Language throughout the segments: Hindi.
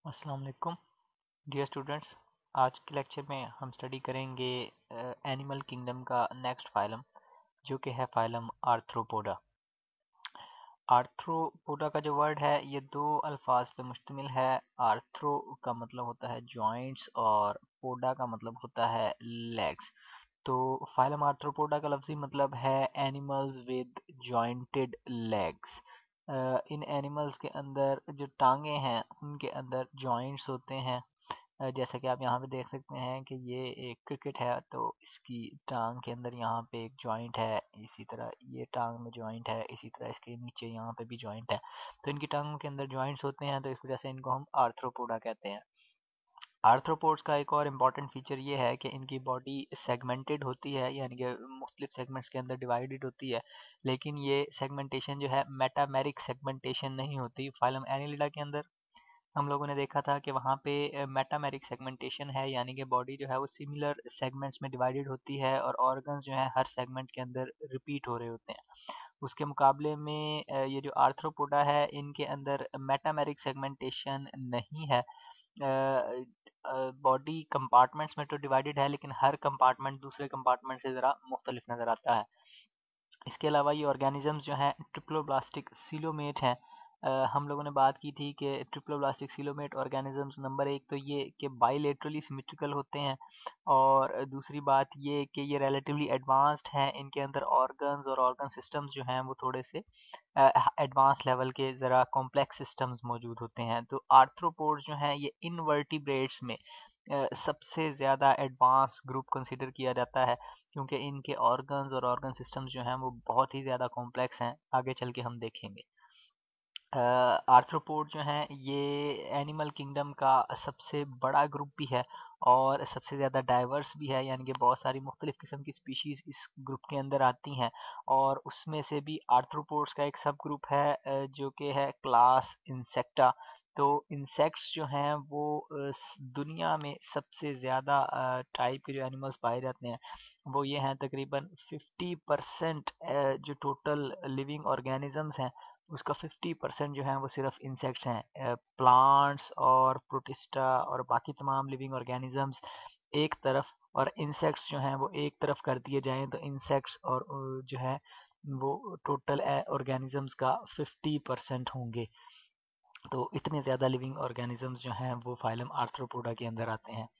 अस्सलाम वालेकुम डियर स्टूडेंट्स। आज के लेक्चर में हम स्टडी करेंगे एनिमल किंगडम का नेक्स्ट फाइलम जो कि है फाइलम आर्थ्रोपोडा। आर्थ्रोपोडा का जो वर्ड है ये दो अल्फाज पे मुश्तमिल है। आर्थ्रो का मतलब होता है जॉइंट्स और पोडा का मतलब होता है लेग्स। तो फाइलम आर्थ्रोपोडा का लफ्ज़ी मतलब है एनिमल्स विद जॉइंटेड लेग्स। इन एनिमल्स के अंदर जो टांगे हैं उनके अंदर जॉइंट्स होते हैं। जैसा कि आप यहाँ पे देख सकते हैं कि ये एक क्रिकेट है तो इसकी टांग के अंदर यहाँ पे एक जॉइंट है, इसी तरह ये टांग में जॉइंट है, इसी तरह इसके नीचे यहाँ पे भी जॉइंट है। तो इनकी टांगों के अंदर जॉइंट्स होते हैं तो इस वजह से इनको हम आर्थ्रोपोडा कहते हैं। आर्थ्रोपोड्स का एक और इम्पॉर्टेंट फीचर ये है कि इनकी बॉडी सेगमेंटेड होती है, यानी कि मुख्तलिफ सेगमेंट्स के अंदर डिवाइडेड होती है, लेकिन ये सेगमेंटेशन जो है मेटामेरिक सेगमेंटेशन नहीं होती। फाइलम एनिलिडा के अंदर हम लोगों ने देखा था कि वहाँ पे मेटामेरिक सेगमेंटेशन है, यानी कि बॉडी जो है वो सिमिलर सेगमेंट्स में डिवाइडेड होती है और ऑर्गन्स जो है हर सेगमेंट के अंदर रिपीट हो रहे होते हैं। उसके मुकाबले में ये जो आर्थ्रोपोडा है इनके अंदर मेटामेरिक सेगमेंटेशन नहीं है। बॉडी कंपार्टमेंट्स में तो डिवाइडेड है, लेकिन हर कंपार्टमेंट दूसरे कंपार्टमेंट से ज़रा मुख्तलिफ नज़र आता है। इसके अलावा ये ऑर्गेनिजम्स जो हैं ट्रिप्लोब्लास्टिक सीलोमेट हैं। हम लोगों ने बात की थी कि ट्रिप्लोब्लास्टिक सीलोमेट ऑर्गेनिजम्स नंबर एक तो ये कि बाइलेटरली सिमेट्रिकल होते हैं, और दूसरी बात ये कि ये रिलेटिवली एडवांस्ड हैं। इनके अंदर ऑर्गन्स और ऑर्गन सिस्टम्स जो हैं वो थोड़े से एडवांस लेवल के ज़रा कॉम्प्लेक्स सिस्टम्स मौजूद होते हैं। तो आर्थ्रोपोड्स जो हैं ये इनवर्टिब्रेट्स में सबसे ज़्यादा एडवांस ग्रुप कंसिडर किया जाता है, क्योंकि इनके ऑर्गन्स और ऑर्गन सिस्टम्स जो हैं वो बहुत ही ज़्यादा कॉम्प्लेक्स हैं। आगे चल के हम देखेंगे। आर्थ्रोपोड जो हैं ये एनिमल किंगडम का सबसे बड़ा ग्रुप भी है और सबसे ज़्यादा डाइवर्स भी है, यानी कि बहुत सारी मुख्तलिफ़ किस्म की स्पीशीज़ इस ग्रुप के अंदर आती हैं। और उसमें से भी आर्थ्रोपोड्स का एक सब ग्रुप है जो कि है क्लास इंसेक्टा। तो इंसेक्ट्स जो हैं वो दुनिया में सबसे ज़्यादा टाइप के जो एनिमल्स पाए जाते हैं वो ये हैं। तकरीबन 50% जो टोटल लिविंग ऑर्गेनिजम्स हैं उसका 50% जो है वो सिर्फ इंसेक्ट्स हैं। प्लांट्स और प्रोटिस्टा और बाकी तमाम लिविंग ऑर्गेनिजम्स एक तरफ और इंसेक्ट्स जो हैं वो एक तरफ कर दिए जाएं तो इंसेक्ट्स और जो है वो टोटल ऑर्गेनिजम्स का 50% होंगे। तो इतने ज़्यादा लिविंग ऑर्गेनिजम्स जो हैं वो फाइलम आर्थ्रोपोडा के अंदर आते हैं।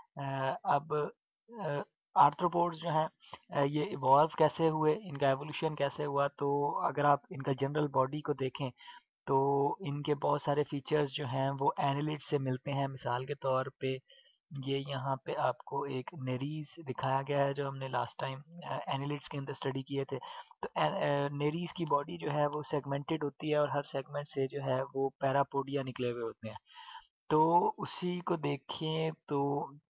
अब आर्थ्रोपोड्स जो हैं ये इवॉल्व कैसे हुए, इनका एवोल्यूशन कैसे हुआ, तो अगर आप इनका जनरल बॉडी को देखें तो इनके बहुत सारे फीचर्स जो हैं वो एनिलिड से मिलते हैं। मिसाल के तौर पे ये यहाँ पे आपको एक नेरीज दिखाया गया है जो हमने लास्ट टाइम एनिलिड्स के अंदर स्टडी किए थे। तो नेरीज की बॉडी जो है वो सेगमेंटेड होती है और हर सेगमेंट से जो है वो पैरापोडिया निकले हुए होते हैं। तो उसी को देखें तो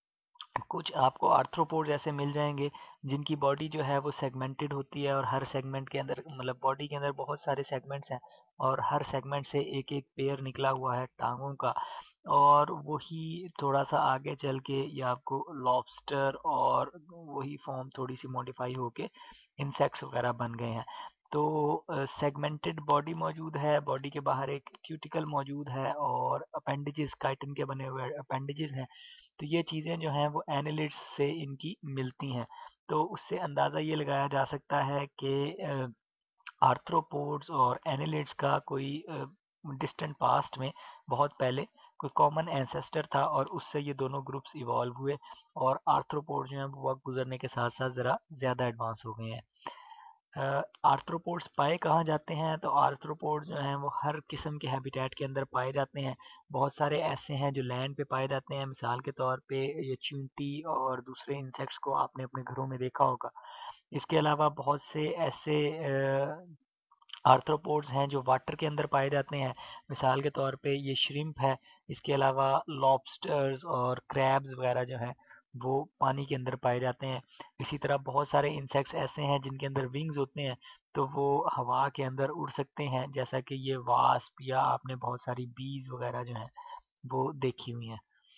कुछ आपको आर्थ्रोपोड्स ऐसे मिल जाएंगे जिनकी बॉडी जो है वो सेगमेंटेड होती है और हर सेगमेंट के अंदर मतलब बॉडी के अंदर बहुत सारे सेगमेंट्स हैं और हर सेगमेंट से एक एक पेयर निकला हुआ है टांगों का। और वही थोड़ा सा आगे चल के ये आपको लॉबस्टर और वही फॉर्म थोड़ी सी मॉडिफाई होके इंसेक्ट्स वगैरह बन गए हैं। तो सेगमेंटेड बॉडी मौजूद है, बॉडी के बाहर एक क्यूटिकल मौजूद है और अपेंडिजेस काइटिन के बने हुए अपेंडिजेस हैं। तो ये चीज़ें जो हैं वो एनालिट्स से इनकी मिलती हैं। तो उससे अंदाज़ा ये लगाया जा सकता है कि आर्थ्रोपोड्स और एनालिट्स का कोई डिस्टेंट पास्ट में बहुत पहले कोई कॉमन एंसेस्टर था और उससे ये दोनों ग्रुप्स इवॉल्व हुए और आर्थ्रोपोड जो हैं वो वक्त गुजरने के साथ साथ ज़रा ज़्यादा एडवांस हो गए हैं। आर्थ्रोपोड्स पाए कहाँ जाते हैं, तो आर्थ्रोपोड्स जो हैं वो हर किस्म के हैबिटेट के अंदर पाए जाते हैं। बहुत सारे ऐसे हैं जो लैंड पे पाए जाते हैं, मिसाल के तौर पे ये चींटी और दूसरे इंसेक्ट्स को आपने अपने घरों में देखा होगा। इसके अलावा बहुत से ऐसे आर्थ्रोपोड्स हैं जो वाटर के अंदर पाए जाते हैं, मिसाल के तौर पे ये श्रिम्प है। इसके अलावा लॉबस्टर्स और क्रैब्स वगैरह जो हैं वो पानी के अंदर पाए जाते हैं। इसी तरह बहुत सारे इंसेक्ट्स ऐसे हैं जिनके अंदर विंग्स होते हैं, तो वो हवा के अंदर उड़ सकते हैं, जैसा कि ये वास्प या आपने बहुत सारी बीज वगैरह जो हैं वो देखी हुई हैं।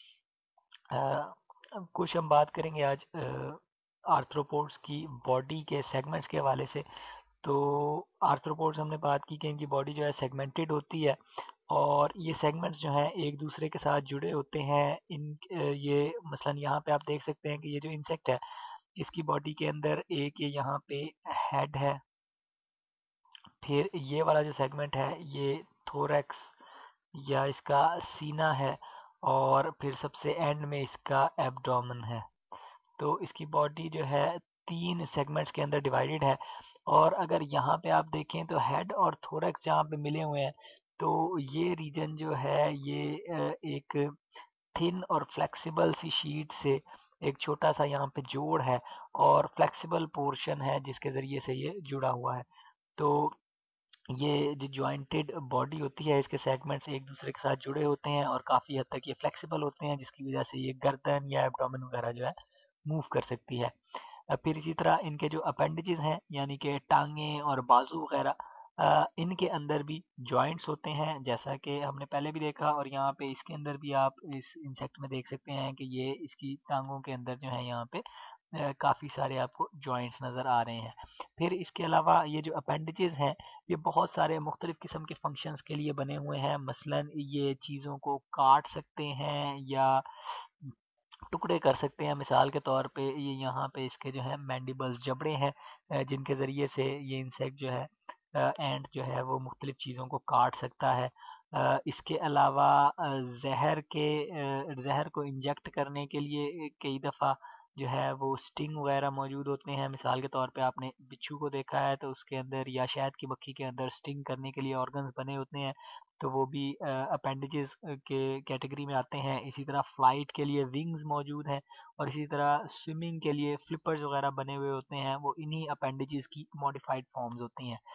अब कुछ हम बात करेंगे आज आर्थ्रोपोड्स की बॉडी के सेगमेंट्स के हवाले से। तो आर्थ्रोपोड्स हमने बात की कि इनकी बॉडी जो है सेगमेंटेड होती है और ये सेगमेंट्स जो हैं एक दूसरे के साथ जुड़े होते हैं। ये मसलन यहाँ पे आप देख सकते हैं कि ये जो इंसेक्ट है इसकी बॉडी के अंदर एक ये यहाँ पे हेड है, फिर ये वाला जो सेगमेंट है ये थोरैक्स या इसका सीना है, और फिर सबसे एंड में इसका एब्डोमेन है। तो इसकी बॉडी जो है 3 सेगमेंट्स के अंदर डिवाइडेड है। और अगर यहाँ पे आप देखें तो हेड और थोरैक्स जहाँ पे मिले हुए हैं, तो ये रीजन जो है ये एक थिन और फ्लेक्सिबल सी शीट से एक छोटा सा यहाँ पे जोड़ है और फ्लेक्सिबल पोर्शन है जिसके ज़रिए से ये जुड़ा हुआ है। तो ये जो जॉइंटेड बॉडी होती है इसके सेगमेंट्स एक दूसरे के साथ जुड़े होते हैं और काफ़ी हद तक ये फ्लेक्सिबल होते हैं, जिसकी वजह से ये गर्दन या एब्डोमेन वगैरह जो है मूव कर सकती है। फिर इसी तरह इनके जो अपेंडिजेस हैं यानी कि टांगे और बाजू वगैरह, इनके अंदर भी जॉइंट्स होते हैं जैसा कि हमने पहले भी देखा, और यहाँ पे इसके अंदर भी आप इस इंसेक्ट में देख सकते हैं कि ये इसकी टांगों के अंदर जो है यहाँ पे काफ़ी सारे आपको जॉइंट्स नज़र आ रहे हैं। फिर इसके अलावा ये जो अपेंडिजेस हैं ये बहुत सारे मुख्तलिफ़ किस्म के फंक्शंस के लिए बने हुए हैं। मसलन ये चीज़ों को काट सकते हैं या टुकड़े कर सकते हैं। मिसाल के तौर पे ये यहाँ पे इसके जो है मैंडिबल्स जबड़े हैं, जिनके ज़रिए से ये इंसेक्ट जो है एंट जो है वो मुख्तलिफ़ चीज़ों को काट सकता है। इसके अलावा ज़हर को इंजेक्ट करने के लिए कई दफ़ा जो है वो स्टिंग वगैरह मौजूद होते हैं। मिसाल के तौर पे आपने बिच्छू को देखा है तो उसके अंदर या शहद की मक्खी के अंदर स्टिंग करने के लिए ऑर्गन्स बने होते हैं, तो वो भी अपेंडिजेस के कैटेगरी में आते हैं। इसी तरह फ्लाइट के लिए विंग्स मौजूद हैं, और इसी तरह स्विमिंग के लिए फ्लिपर्स वगैरह बने हुए होते हैं, वो इन्हीं अपेंडिजेस की मॉडिफाइड फॉर्म्स होती हैं।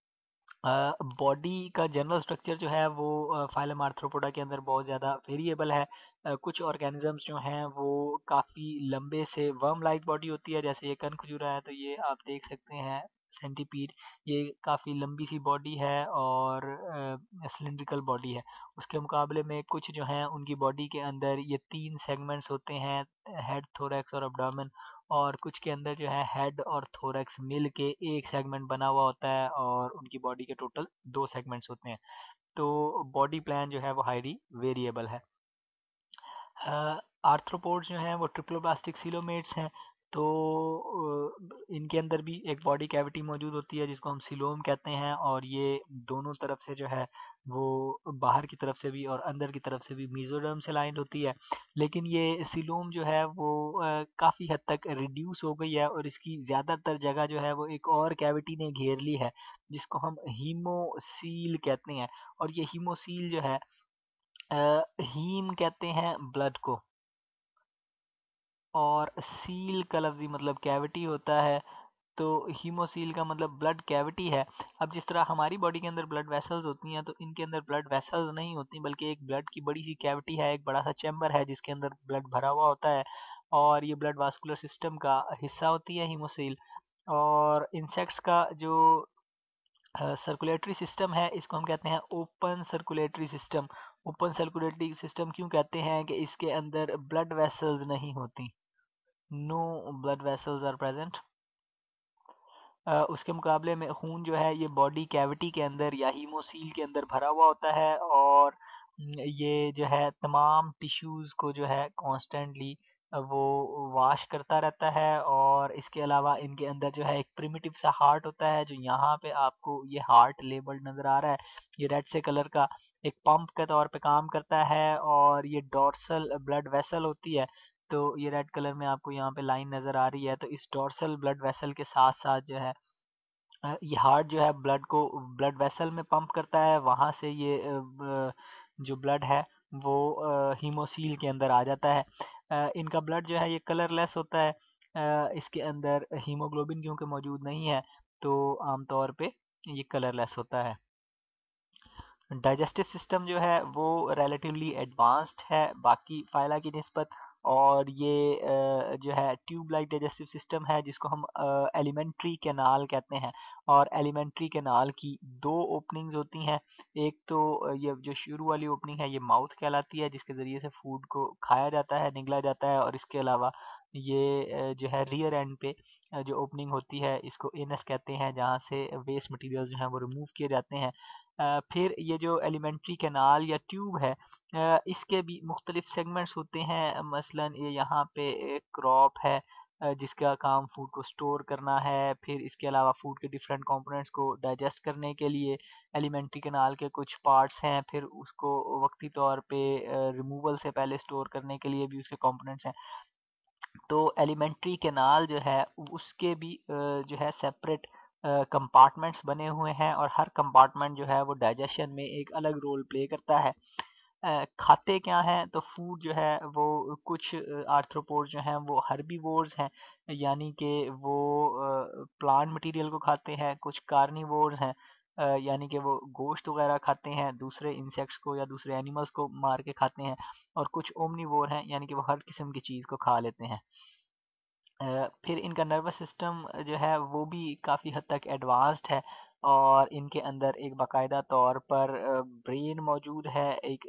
बॉडी का जनरल स्ट्रक्चर जो है वो फाइलम आर्थ्रोपोडा के अंदर बहुत ज़्यादा वेरिएबल है। कुछ ऑर्गेनिजम्स जो हैं वो काफ़ी लंबे से वर्म लाइक बॉडी होती है, जैसे ये कनखजूरा है तो ये आप देख सकते हैं। सेंटीपीड ये काफ़ी लंबी सी बॉडी है और सिलिंड्रिकल बॉडी है। उसके मुकाबले में कुछ जो हैं उनकी बॉडी के अंदर ये 3 सेगमेंट्स होते हैं, हेड, थोरैक्स और एब्डोमेन, और कुछ के अंदर जो है हेड और थोरैक्स मिल के एक सेगमेंट बना हुआ होता है और उनकी बॉडी के टोटल 2 सेगमेंट्स होते हैं। तो बॉडी प्लान जो है वो हाईली वेरिएबल है। आर्थ्रोपोड्स जो हैं वो ट्रिप्लोब्लास्टिक सीलोमेट्स हैं, तो इनके अंदर भी एक बॉडी कैविटी मौजूद होती है जिसको हम सीलोम कहते हैं, और ये दोनों तरफ से जो है वो बाहर की तरफ से भी और अंदर की तरफ से भी मेसोडर्म से लाइंड होती है। लेकिन ये सीलोम जो है वो काफ़ी हद तक रिड्यूस हो गई है और इसकी ज़्यादातर जगह जो है वो एक और कैविटी ने घेर ली है जिसको हम हीमोसील कहते हैं। और ये हीमोसील जो है, हीम कहते हैं ब्लड को, और सील का लफ्ज़ी मतलब कैविटी होता है, तो हीमोसील का मतलब ब्लड कैविटी है। अब जिस तरह हमारी बॉडी के अंदर ब्लड वेसल्स होती हैं, तो इनके अंदर ब्लड वेसल्स नहीं होती बल्कि एक ब्लड की बड़ी सी कैविटी है, एक बड़ा सा चैम्बर है जिसके अंदर ब्लड भरा हुआ होता है, और ये ब्लड वास्कुलर सिस्टम का हिस्सा होती है हीमोसील। और इंसेक्ट्स का जो सर्कुलेटरी सिस्टम है इसको हम कहते हैं open circulatory system. Open circulatory system क्यों कहते हैं कि इसके अंदर ब्लड वेसल्स नहीं होती, no blood vessels are present. उसके मुकाबले में खून जो है ये बॉडी कैविटी के अंदर या हीमोसील के अंदर भरा हुआ होता है, और ये जो है तमाम टिश्यूज़ को जो है कॉन्स्टेंटली वो वॉश करता रहता है। और इसके अलावा इनके अंदर जो है एक प्रिमिटिव सा हार्ट होता है, जो यहाँ पे आपको ये हार्ट लेबल्ड नज़र आ रहा है, ये रेड से कलर का एक पंप के तौर पे काम करता है, और ये डोर्सल ब्लड वेसल होती है। तो ये रेड कलर में आपको यहाँ पे लाइन नज़र आ रही है, तो इस डोर्सल ब्लड वेसल के साथ साथ जो है ये हार्ट जो है ब्लड को ब्लड वेसल में पंप करता है, वहाँ से ये जो ब्लड है वो हीमोसील के अंदर आ जाता है। इनका ब्लड जो है ये कलरलेस होता है, इसके अंदर हीमोग्लोबिन क्योंकि मौजूद नहीं है, तो आमतौर पे ये कलरलेस होता है। डाइजेस्टिव सिस्टम जो है वो रिलेटिवली एडवांस्ड है बाकी फाइला की निस्बत, और ये जो है ट्यूब लाइक डाइजेस्टिव सिस्टम है जिसको हम एलिमेंट्री कैनाल कहते हैं। और एलिमेंट्री कैनाल की 2 ओपनिंग्स होती हैं। एक तो ये जो शुरू वाली ओपनिंग है ये माउथ कहलाती है जिसके ज़रिए से फूड को खाया जाता है, निगला जाता है, और इसके अलावा ये जो है रियर एंड पे जो ओपनिंग होती है इसको एनस कहते हैं, जहाँ से वेस्ट मटेरियल जो है वो रिमूव किए जाते हैं। फिर ये जो एलिमेंट्री कैनाल या ट्यूब है, इसके भी मुख्तलिफ सेगमेंट्स होते हैं। मसलन ये यहाँ पे एक क्रॉप है, जिसका काम फूड को स्टोर करना है। फिर इसके अलावा फूड के डिफरेंट कंपोनेंट्स को डाइजेस्ट करने के लिए एलिमेंट्री कैनाल के कुछ पार्ट्स हैं। फिर उसको वक्ती तौर पे रिमूवल से पहले स्टोर करने के लिए भी उसके कंपोनेंट्स हैं। तो एलिमेंट्री कैनाल जो है उसके भी जो है सेपरेट कंपार्टमेंट्स बने हुए हैं, और हर कंपार्टमेंट जो है वो डाइजेशन में एक अलग रोल प्ले करता है। खाते क्या हैं, तो फूड जो है वो कुछ आर्थ्रोपोड जो हैं वो हर्बीवोर्स हैं, यानी कि वो प्लांट मटेरियल को खाते हैं। कुछ कार्निवोर्स हैं, यानी कि वो गोश्त वगैरह खाते हैं, दूसरे इंसेक्ट्स को या दूसरे एनिमल्स को मार के खाते हैं। और कुछ ओमनीवोर हैं, यानी कि वो हर किस्म की चीज़ को खा लेते हैं। फिर इनका नर्वस सिस्टम जो है वो भी काफ़ी हद तक एडवांस्ड है, और इनके अंदर एक बाकायदा तौर पर ब्रेन मौजूद है। एक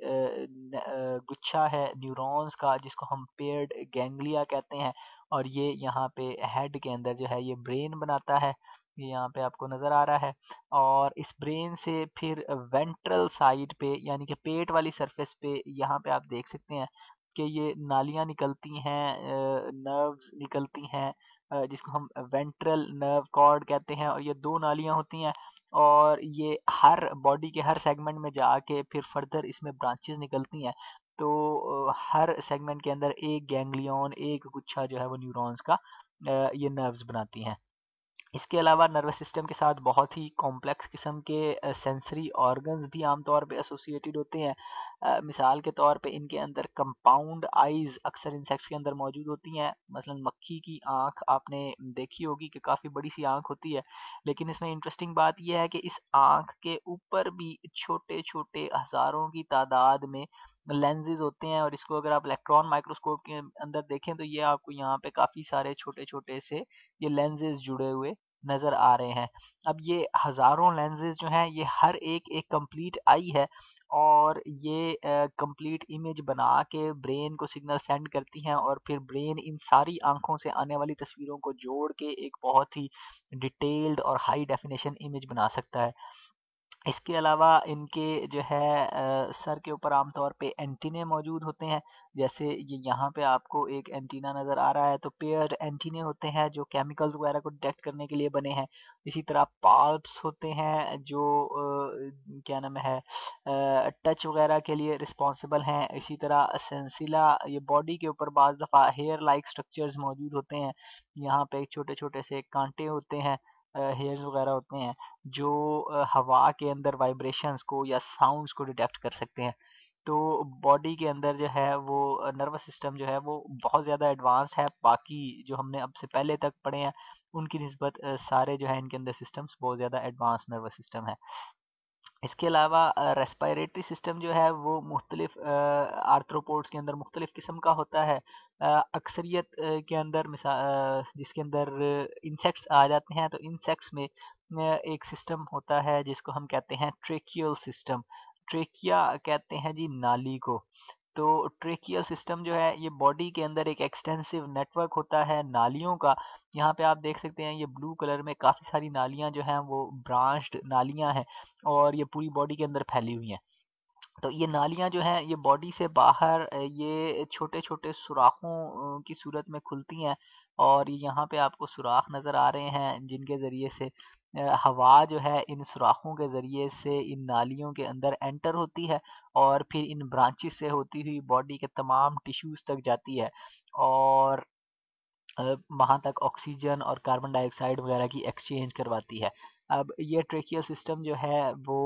गुच्छा है न्यूरॉन्स का, जिसको हम पेयर्ड गैंग्लिया कहते हैं, और ये यहाँ पे हेड के अंदर जो है ये ब्रेन बनाता है। ये यहाँ पे आपको नज़र आ रहा है। और इस ब्रेन से फिर वेंट्रल साइड पे, यानी कि पेट वाली सरफेस पे, यहाँ पे आप देख सकते हैं कि ये नालियाँ निकलती हैं, नर्व्स निकलती हैं, जिसको हम वेंट्रल नर्व कॉर्ड कहते हैं। और ये 2 नालियाँ होती हैं, और ये हर बॉडी के हर सेगमेंट में जाके फिर फर्दर इसमें ब्रांचेस निकलती हैं। तो हर सेगमेंट के अंदर एक गैंग्लियन, एक गुच्छा जो है वो न्यूरॉन्स का, ये नर्व्स बनाती हैं। इसके अलावा नर्वस सिस्टम के साथ बहुत ही कॉम्प्लेक्स किस्म के सेंसरी ऑर्गन्स भी आमतौर पे एसोसिएटेड होते हैं। मिसाल के तौर पे इनके अंदर कंपाउंड आइज़ अक्सर इंसेक्ट्स के अंदर मौजूद होती हैं। मसलन मक्खी की आँख आपने देखी होगी कि काफ़ी बड़ी सी आँख होती है, लेकिन इसमें इंटरेस्टिंग बात ये है कि इस आँख के ऊपर भी छोटे-छोटे हज़ारों की तादाद में लेंसेज़ होते हैं, और इसको अगर आप इलेक्ट्रॉन माइक्रोस्कोप के अंदर देखें तो ये आपको यहाँ पे काफ़ी सारे छोटे-छोटे से ये लेंसेज़ जुड़े हुए नज़र आ रहे हैं। अब ये हज़ारों लेंसेज़ जो हैं ये हर एक एक कंप्लीट आई है, और ये कंप्लीट इमेज बना के ब्रेन को सिग्नल सेंड करती हैं, और फिर ब्रेन इन सारी आँखों से आने वाली तस्वीरों को जोड़ के एक बहुत ही डिटेल्ड और हाई डेफिनिशन इमेज बना सकता है। इसके अलावा इनके जो है सर के ऊपर आमतौर पे एंटीने मौजूद होते हैं। जैसे ये यहाँ पे आपको एक एंटीना नज़र आ रहा है, तो पेयर्ड एंटीने होते हैं जो केमिकल्स वगैरह को डिटेक्ट करने के लिए बने हैं। इसी तरह पाल्प्स होते हैं जो क्या नाम है, टच वगैरह के लिए रिस्पॉन्सिबल हैं। इसी तरह सेंसिला, ये बॉडी के ऊपर बाज़ दफ़ा हेयर लाइक स्ट्रक्चर्स मौजूद होते हैं। यहाँ पे छोटे-छोटे से काँटे होते हैं, हेयर्स वगैरह होते हैं, जो हवा के अंदर वाइब्रेशंस को या साउंड्स को डिटेक्ट कर सकते हैं। तो बॉडी के अंदर जो है वो नर्वस सिस्टम जो है वो बहुत ज़्यादा एडवांस है। बाकी जो हमने अब से पहले तक पढ़े हैं उनकी निस्बत सारे जो है इनके अंदर सिस्टम्स बहुत ज़्यादा एडवांस नर्वस सिस्टम है। इसके अलावा रेस्पिरेटरी सिस्टम जो है वो मुख्तलिफ आर्थ्रोपोड्स के अंदर मुख्तलिफ किस्म का होता है। अक्सरियत के अंदर जिसके अंदर इंसेक्ट्स आ जाते हैं, तो इंसेक्ट्स में एक सिस्टम होता है जिसको हम कहते हैं ट्रेकियल सिस्टम। ट्रेकिया कहते हैं जी नाली को। तो ट्रेकियल सिस्टम जो है ये बॉडी के अंदर एक एक्सटेंसिव नेटवर्क होता है नालियों का। यहाँ पे आप देख सकते हैं ये ब्लू कलर में काफ़ी सारी नालियाँ जो हैं वो ब्रांच्ड नालियाँ हैं, और ये पूरी बॉडी के अंदर फैली हुई हैं। तो ये नालियाँ जो हैं ये बॉडी से बाहर ये छोटे-छोटे सुराखों की सूरत में खुलती हैं, और यहाँ पे आपको सुराख नज़र आ रहे हैं जिनके ज़रिए से हवा जो है इन सुराखों के ज़रिए से इन नालियों के अंदर एंटर होती है, और फिर इन ब्रांचेस से होती हुई बॉडी के तमाम टिश्यूज़ तक जाती है, और वहाँ तक ऑक्सीजन और कार्बन डाइऑक्साइड वगैरह की एक्सचेंज करवाती है। अब ये ट्रेकियल सिस्टम जो है वो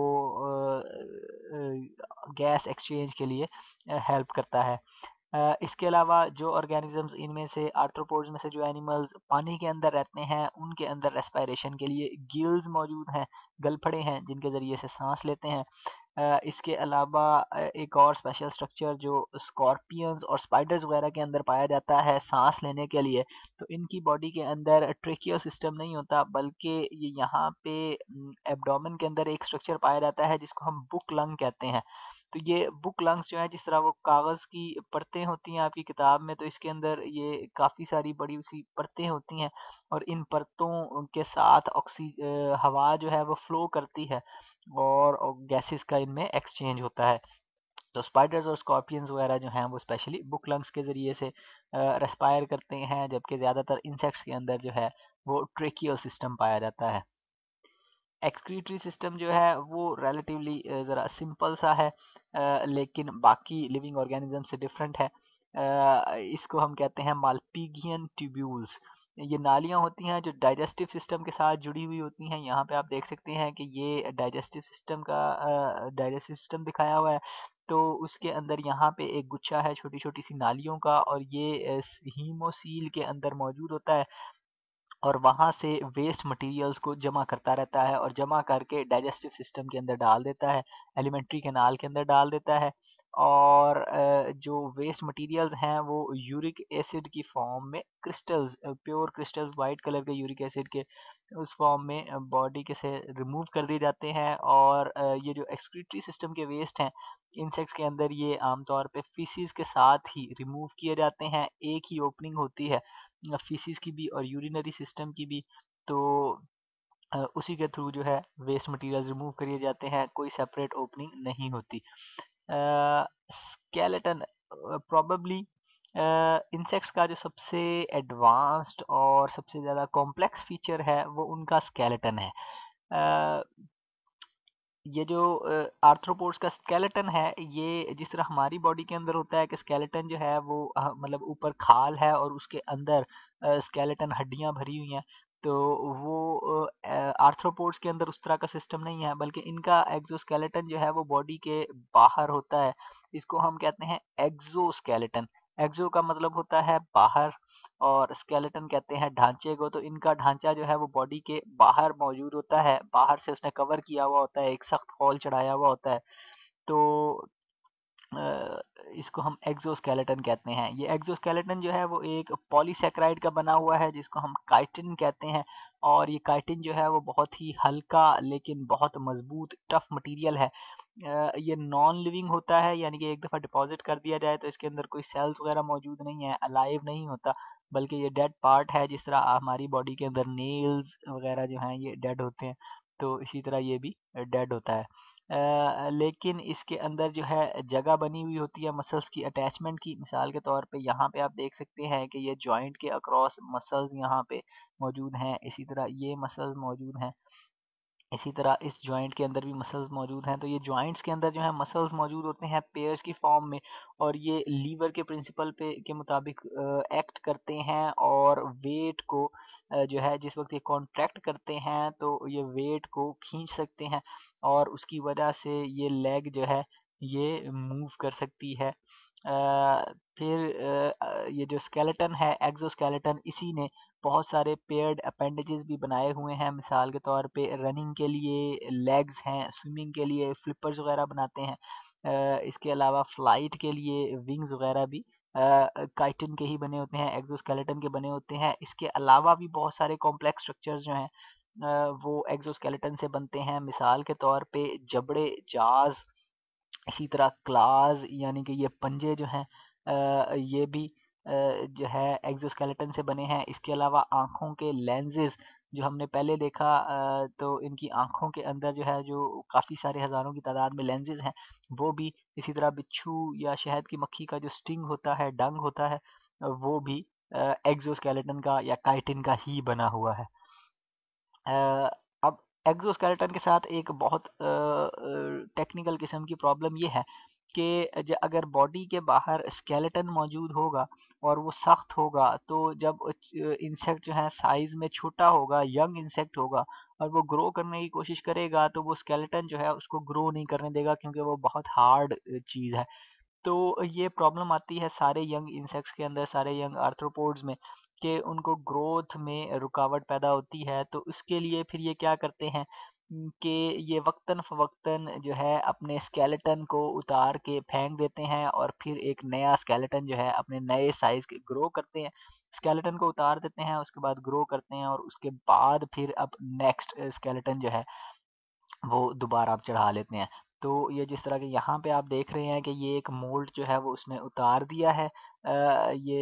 गैस एक्सचेंज के लिए हेल्प करता है। इसके अलावा जो ऑर्गेनिजम्स इनमें से आर्थ्रोपोड्स में से जो एनिमल्स पानी के अंदर रहते हैं उनके अंदर रेस्पिरेशन के लिए गिल्स मौजूद हैं, गलफड़े हैं जिनके ज़रिए से सांस लेते हैं। इसके अलावा एक और स्पेशल स्ट्रक्चर जो स्कॉर्पियंस और स्पाइडर्स वगैरह के अंदर पाया जाता है सांस लेने के लिए, तो इनकी बॉडी के अंदर ट्रेकियल सिस्टम नहीं होता, बल्कि ये यहाँ पे एब्डोमेन के अंदर एक स्ट्रक्चर पाया जाता है जिसको हम बुक लंग कहते हैं। तो ये बुक लंग्स जो है, जिस तरह वो कागज़ की परतें होती हैं आपकी किताब में, तो इसके अंदर ये काफ़ी सारी बड़ी सी परतें होती हैं और इन परतों के साथ हवा जो है वो फ्लो करती है और गैसेस का इनमें एक्सचेंज होता है। तो स्पाइडर्स और स्कॉर्पियंस वगैरह जो हैं वो स्पेशली बुक लंग्स के ज़रिए से रेस्पायर करते हैं, जबकि ज़्यादातर इंसेक्ट्स के अंदर जो है वो ट्रेकियल सिस्टम पाया जाता है। एक्सक्रीटरी सिस्टम जो है वो रिलेटिवली ज़रा सिंपल सा है, लेकिन बाकी लिविंग ऑर्गेनिज्म से डिफरेंट है। इसको हम कहते हैं माल्पीगियन ट्यूब्यूल्स। ये नालियाँ होती हैं जो डाइजेस्टिव सिस्टम के साथ जुड़ी हुई होती हैं। यहाँ पे आप देख सकते हैं कि ये डाइजेस्टिव सिस्टम दिखाया हुआ है। तो उसके अंदर यहाँ पे एक गुच्छा है छोटी-छोटी सी नालियों का, और ये हीमोसील के अंदर मौजूद होता है और वहाँ से वेस्ट मटेरियल्स को जमा करता रहता है और जमा करके डाइजेस्टिव सिस्टम के अंदर डाल देता है, एलिमेंट्री कैनाल के अंदर डाल देता है। और जो वेस्ट मटेरियल्स हैं वो यूरिक एसिड की फॉर्म में crystals, pure crystals white colour के यूरिक एसिड के उस फॉर्म में बॉडी के से रिमूव कर दिए जाते हैं। और ये जो एक्सक्रीटरी सिस्टम के वेस्ट हैं इंसेक्ट्स के अंदर, ये आमतौर पे फीसिस के साथ ही रिमूव किए जाते हैं। एक ही ओपनिंग होती है फीसिस की भी और यूरिनरी सिस्टम की भी। तो उसी के थ्रू जो है वेस्ट मटेरियल्स रिमूव किए जाते हैं, कोई सेपरेट ओपनिंग नहीं होती। स्केलेटन प्रोबेबली इंसेक्ट्स का जो सबसे एडवांस्ड और सबसे ज़्यादा कॉम्प्लेक्स फीचर है वो उनका स्केलेटन है। अ, ये जो आर्थ्रोपोड्स का स्केलेटन है, ये जिस तरह हमारी बॉडी के अंदर होता है कि स्केलेटन जो है वो मतलब ऊपर खाल है और उसके अंदर स्केलेटन हड्डियां भरी हुई हैं। तो वो आर्थ्रोपोड्स के अंदर उस तरह का सिस्टम नहीं है, बल्कि इनका एक्सोस्केलेटन जो है वो बॉडी के बाहर होता है। इसको हम कहते हैं एक्सोस्केलेटन। एक्सो का मतलब होता है बाहर और स्केलेटन कहते हैं ढांचे को। तो इनका ढांचा जो है वो बॉडी के बाहर मौजूद होता है, बाहर से उसने कवर किया हुआ होता है, एक सख्त खोल चढ़ाया हुआ होता है। तो अ, इसको हम एक्सोस्केलेटन कहते हैं। ये एक्सोस्केलेटन जो है वो एक पॉलीसैकेराइड का बना हुआ है जिसको हम काइटिन कहते हैं। और ये काइटिन जो है वो बहुत ही हल्का लेकिन बहुत मजबूत टफ मटेरियल है। ये नॉन लिविंग होता है, यानी कि एक दफ़ा डिपॉज़िट कर दिया जाए तो इसके अंदर कोई सेल्स वगैरह मौजूद नहीं है, अलाइव नहीं होता, बल्कि ये डेड पार्ट है। जिस तरह हमारी बॉडी के अंदर नेल्स वगैरह जो हैं ये डेड होते हैं, तो इसी तरह ये भी डेड होता है। लेकिन इसके अंदर जो है जगह बनी हुई होती है मसल्स की अटैचमेंट की। मिसाल के तौर पे यहाँ पे आप देख सकते हैं कि ये जॉइंट के अक्रॉस मसल्स यहाँ पे मौजूद हैं, इसी तरह ये मसल्स मौजूद हैं, इसी तरह इस जॉइंट के अंदर भी मसल्स मौजूद हैं। तो ये जॉइंट्स के अंदर जो है मसल्स मौजूद होते हैं पेयर्स की फॉर्म में, और ये लीवर के प्रिंसिपल पे के मुताबिक एक्ट करते हैं और वेट को जो है जिस वक्त ये कॉन्ट्रैक्ट करते हैं तो ये वेट को खींच सकते हैं और उसकी वजह से ये लेग जो है ये मूव कर सकती है। फिर ये जो स्केलेटन है एक्सोस्केलेटन, इसी ने बहुत सारे पेयर्ड अपेंडेजेस भी बनाए हुए हैं। मिसाल के तौर पे रनिंग के लिए लेग्स हैं, स्विमिंग के लिए फ्लिपर्स वगैरह बनाते हैं। इसके अलावा फ्लाइट के लिए विंग्स वगैरह भी काइटिन के ही बने होते हैं, एक्सोस्केलेटन के बने होते हैं। इसके अलावा भी बहुत सारे कॉम्प्लेक्स स्ट्रक्चर्स जो हैं वो एक्सोस्केलेटन से बनते हैं। मिसाल के तौर पे जबड़े, जाज़, इसी तरह क्लास यानी कि ये पंजे जो हैं ये भी जो है एक्सोस्केलेटन से बने हैं। इसके अलावा आँखों के लेंसेज़ जो हमने पहले देखा, तो इनकी आँखों के अंदर जो है जो काफ़ी सारे हज़ारों की तादाद में लेंसेज़ हैं, वो भी इसी तरह बिच्छू या शहद की मक्खी का जो स्टिंग होता है, डंग होता है, वो भी एक्सोस्केलेटन का या काइटिन का ही बना हुआ है। अब एक्सोस्केलेटन के साथ एक बहुत टेक्निकल किस्म की प्रॉब्लम ये है कि अगर बॉडी के बाहर स्केलेटन मौजूद होगा और वो सख्त होगा, तो जब इंसेक्ट जो है साइज में छोटा होगा, यंग इंसेक्ट होगा और वो ग्रो करने की कोशिश करेगा, तो वो स्केलेटन जो है उसको ग्रो नहीं करने देगा क्योंकि वो बहुत हार्ड चीज़ है। तो ये प्रॉब्लम आती है सारे यंग इंसेक्ट्स के अंदर, सारे यंग आर्थ्रोपोड्स में, कि उनको ग्रोथ में रुकावट पैदा होती है। तो उसके लिए फिर ये क्या करते हैं कि ये वक्तन फ़वक्तन जो है अपने स्केलेटन को उतार के फेंक देते हैं और फिर एक नया स्केलेटन जो है अपने नए साइज़ के ग्रो करते हैं। स्केलेटन को उतार देते हैं, उसके बाद ग्रो करते हैं और उसके बाद फिर अब नेक्स्ट स्केलेटन जो है वो दोबारा आप चढ़ा लेते हैं। तो ये जिस तरह के यहाँ पे आप देख रहे हैं कि ये एक मोल्ड जो है वो उसने उतार दिया है। ये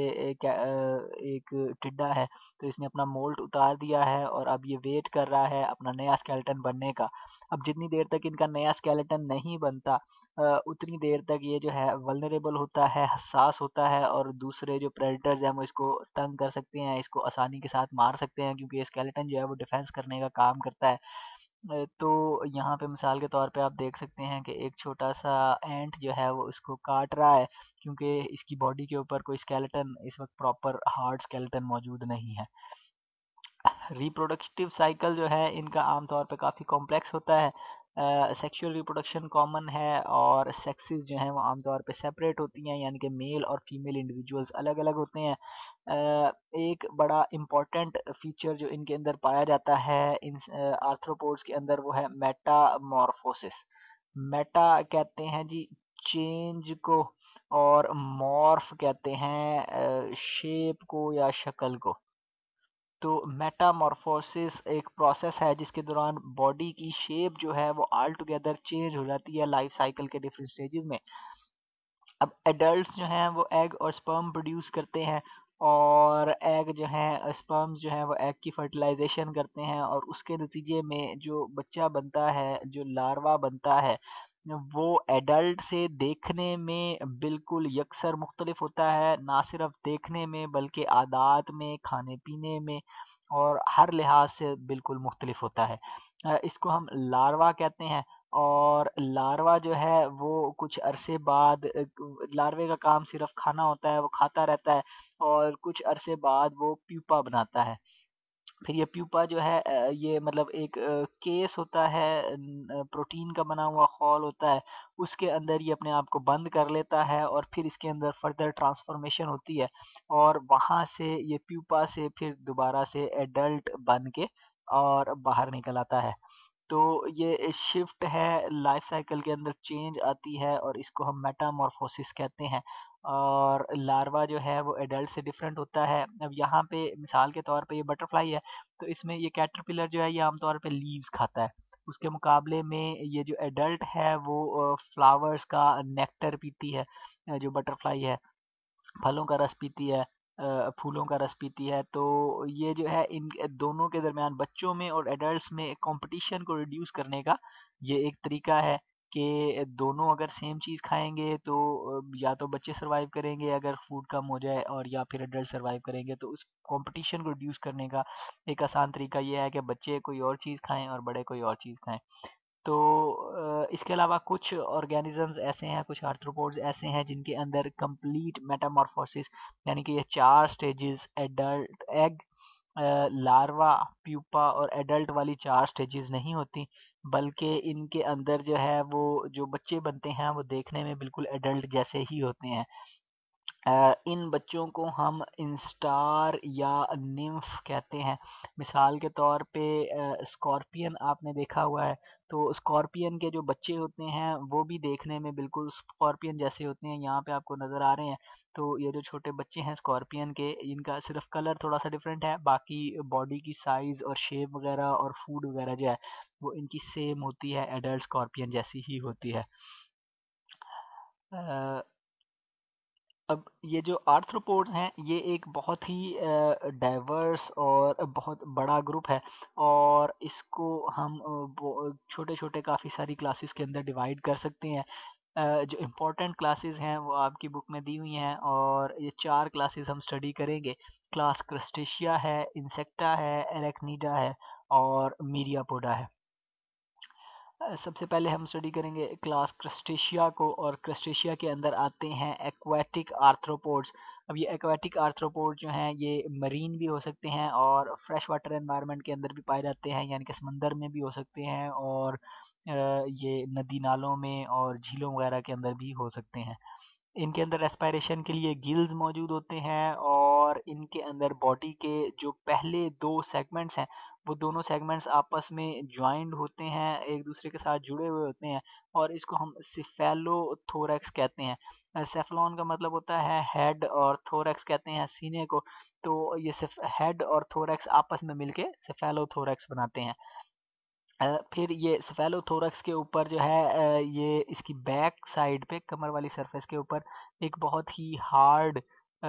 एक टिड्डा है, तो इसने अपना मोल्ड उतार दिया है और अब ये वेट कर रहा है अपना नया स्केलेटन बनने का। अब जितनी देर तक इनका नया स्केलेटन नहीं बनता उतनी देर तक ये जो है वल्नरेबल होता है, हसास होता है और दूसरे जो प्रेडेटर्स हैं वो इसको तंग कर सकते हैं, इसको आसानी के साथ मार सकते हैं क्योंकि ये स्केलेटन जो है वो डिफेंस करने का काम करता है। तो यहाँ पे मिसाल के तौर पे आप देख सकते हैं कि एक छोटा-सा एंट जो है वो इसको काट रहा है क्योंकि इसकी बॉडी के ऊपर कोई स्केलेटन इस वक़्त प्रॉपर हार्ड स्केलेटन मौजूद नहीं है। रिप्रोडक्टिव साइकिल जो है इनका आमतौर पे काफ़ी कॉम्प्लेक्स होता है। सेक्सुअल रिप्रोडक्शन कॉमन है और सेक्सेस जो हैं वो आमतौर पे सेपरेट होती हैं यानी कि मेल और फीमेल इंडिविजुअल्स अलग-अलग होते हैं। एक बड़ा इम्पोर्टेंट फीचर जो इनके अंदर पाया जाता है इन आर्थ्रोपोड्स के अंदर वो है मेटामॉर्फोसिस। मेटा कहते हैं जी चेंज को और मॉर्फ कहते हैं शेप को या शक्ल को। तो मेटामॉर्फोसिस एक प्रोसेस है जिसके दौरान बॉडी की शेप जो है वो ऑल टुगेदर चेंज हो जाती है लाइफ साइकिल के डिफरेंट स्टेजेस में। अब एडल्ट्स जो हैं वो एग और स्पर्म प्रोड्यूस करते हैं और एग जो है स्पर्म्स जो हैं वो एग की फर्टिलाइजेशन करते हैं और उसके नतीजे में जो बच्चा बनता है, जो लार्वा बनता है, वो एडल्ट से देखने में बिल्कुल यकसर मुख्तलिफ होता है। ना सिर्फ देखने में बल्कि आदात में, खाने-पीने में और हर लिहाज से बिल्कुल मुख्तलिफ होता है। इसको हम लार्वा कहते हैं और लार्वा जो है वो कुछ अरसे बाद लार्वे का काम सिर्फ खाना होता है, वो खाता रहता है और कुछ अरसे बाद वो प्यूपा बनाता है। फिर ये प्यूपा जो है ये मतलब एक केस होता है प्रोटीन का बना हुआ खौल होता है, उसके अंदर ये अपने आप को बंद कर लेता है और फिर इसके अंदर फर्दर ट्रांसफॉर्मेशन होती है और वहाँ से ये प्यूपा से फिर दोबारा से एडल्ट बन के और बाहर निकल आता है। तो ये शिफ्ट है लाइफ साइकिल के अंदर चेंज आती है और इसको हम मेटामॉर्फोसिस कहते हैं और लार्वा जो है वो एडल्ट से डिफरेंट होता है। अब यहाँ पे मिसाल के तौर पे ये बटरफ्लाई है तो इसमें ये कैटरपिलर जो है ये आमतौर पे लीव्स खाता है। उसके मुकाबले में ये जो एडल्ट है वो फ्लावर्स का नेक्टर पीती है जो बटरफ्लाई है। फलों का रस पीती है फूलों का रस पीती है। तो ये जो है इन दोनों के दरमियान बच्चों में और एडल्ट्स में कंपटीशन को रिड्यूस करने का ये एक तरीका है कि दोनों अगर सेम चीज़ खाएँगे तो या तो बच्चे सर्वाइव करेंगे अगर फूड कम हो जाए और या फिर एडल्ट सर्वाइव करेंगे। तो उस कंपटीशन को रिड्यूस करने का एक आसान तरीका ये है कि बच्चे कोई और चीज़ खाएँ और बड़े कोई और चीज़ खाएँ। तो इसके अलावा कुछ ऑर्गेनिज़म्स ऐसे हैं, कुछ आर्थ्रोपोड्स ऐसे हैं जिनके अंदर कंप्लीट मेटामॉर्फोसिस यानी कि ये 4 stages adult egg larva, pupa और एडल्ट वाली 4 स्टेजेस नहीं होती, बल्कि इनके अंदर जो है वो जो बच्चे बनते हैं वो देखने में बिल्कुल एडल्ट जैसे ही होते हैं। इन बच्चों को हम इंस्टार या निम्फ कहते हैं। मिसाल के तौर पे स्कॉर्पियन आपने देखा हुआ है, तो स्कॉर्पियन के जो बच्चे होते हैं वो भी देखने में बिल्कुल स्कॉर्पियन जैसे होते हैं, यहाँ पे आपको नज़र आ रहे हैं। तो ये जो छोटे बच्चे हैं स्कॉर्पियन के, इनका सिर्फ कलर थोड़ा-सा डिफरेंट है, बाकी बॉडी की साइज़ और शेप वगैरह और फूड वगैरह जो है, वो इनकी सेम होती है, एडल्ट स्कॉर्पियन जैसी ही होती है। अ अब ये जो आर्थ्रोपोड्स हैं ये एक बहुत ही डाइवर्स और बहुत बड़ा ग्रुप है और इसको हम छोटे-छोटे काफ़ी सारी क्लासेस के अंदर डिवाइड कर सकते हैं। जो इम्पोर्टेंट क्लासेस हैं वो आपकी बुक में दी हुई हैं और ये 4 क्लासेस हम स्टडी करेंगे। क्लास क्रस्टेशिया है, इंसेक्टा है, एराक्निडा है और मीरियापोडा है। सबसे पहले हम स्टडी करेंगे क्लास क्रस्टेशिया को और क्रस्टेशिया के अंदर आते हैं एक्वाटिक आर्थ्रोपोड्स। अब ये एक्वाटिक आर्थ्रोपोड जो हैं ये मरीन भी हो सकते हैं और फ्रेश वाटर एनवायरनमेंट के अंदर भी पाए जाते हैं यानी कि समंदर में भी हो सकते हैं और ये नदी नालों में और झीलों वगैरह के अंदर भी हो सकते हैं। इनके अंदर रेस्पिरेशन के लिए गिल्स मौजूद होते हैं और इनके अंदर बॉडी के जो पहले 2 सेगमेंट्स हैं, वो दोनों सेगमेंट्स आपस में जॉइंड होते हैं, एक दूसरे के साथ जुड़े हुए होते हैं और इसको हम सेफेलोथोरैक्स कहते हैं। सेफलॉन का मतलब होता है हेड और थोरैक्स कहते हैं सीने को, तो ये सिर्फ हेड और थोरैक्स आपस में मिलके सेफेलोथोरैक्स बनाते हैं। फिर ये सेफेलोथोरैक्स के ऊपर जो है ये इसकी बैक साइड पे कमर वाली सरफेस के ऊपर एक बहुत ही हार्ड